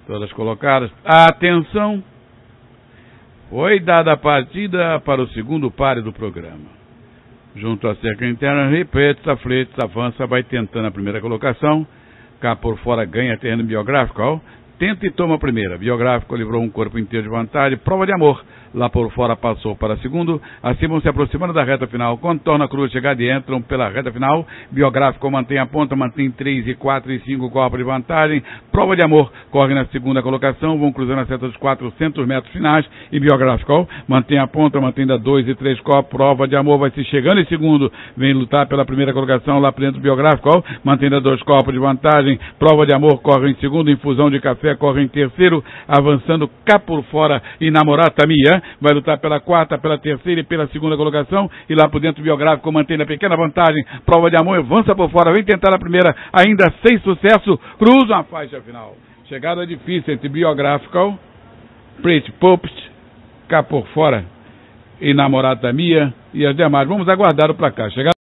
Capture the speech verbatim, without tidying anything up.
Todas colocadas. Atenção! Foi dada a partida para o segundo páreo do programa. Junto à cerca interna, repete, afletes, avança, vai tentando a primeira colocação. Cá por fora ganha terreno biográfico, ó. Tenta e toma a primeira. Biográfico livrou um corpo inteiro de vantagem. Prova de amor. Lá por fora passou para segundo. Acima se aproximando da reta final. Contorna a cruz, chegada e entram pela reta final. Biográfico mantém a ponta, mantém três e quatro e cinco corpos de vantagem. Prova de amor. Corre na segunda colocação. Vão cruzando a seta dos quatrocentos metros finais. E biográfico ó, mantém a ponta, mantém da dois e três corpos. Prova de amor vai se chegando em segundo. Vem lutar pela primeira colocação lá para dentro do biográfico ó, mantém da dois corpos de vantagem. Prova de amor corre em segundo. Infusão de café corre em terceiro, avançando cá por fora, e Namorata Mia vai lutar pela quarta, pela terceira e pela segunda colocação, e lá por dentro o biográfico mantém a pequena vantagem. Prova de amor avança por fora, vem tentar a primeira, ainda sem sucesso, cruza a faixa final. Chegada difícil entre biográfico, Pretty Pops, cá por fora, e Namorata Mia e as demais. Vamos aguardar o placar. Chegada